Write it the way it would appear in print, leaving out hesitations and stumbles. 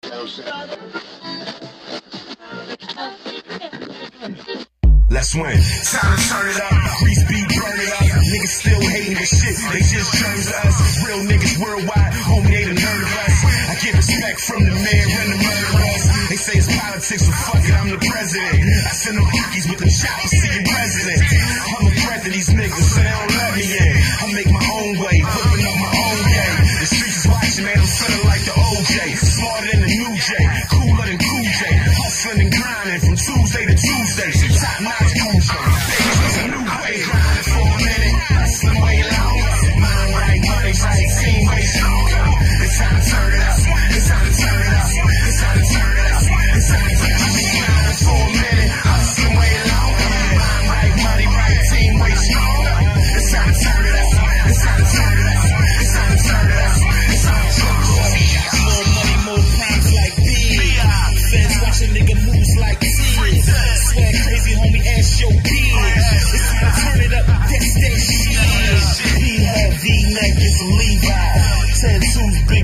Let's win. Time to turn it up. Grease beat, burn it up. Niggas still hating this shit. They just turn to us. Real niggas worldwide. Homie, they done heard of us. I get respect from the man and the murderers. They say it's politics, so fuck it, I'm the president. I send them hockeys with them choppers to your president. I'm a threat to these niggas, so they don't let me in. I make my own way, whipping up my own game. The streets is watching, man, I'm feeling like the OJ. Smarter than the new J, cooler than Cool J. Hustling and grinding from Tuesday to Tuesday. Top notch Cool J. It's a new way, grinding for a minute. Hustling way longer. Mind right, money right, team way stronger. It's time to turn it up. It's time to turn it up. It's time to turn it up. It's time to turn it up. I've been grinding for a minute. Hustling way longer. Mind right, money right, team way stronger. It's time to turn it up. It's time to turn it up. It's time to turn it up. It's time to turn it up. More money, more crimes like B. Feds watch a nigga moves like T. Swear crazy, homie, ask your bitch. It's time to turn it up, that's that shit. He had V-neck, it's a Levi. Tattoos big.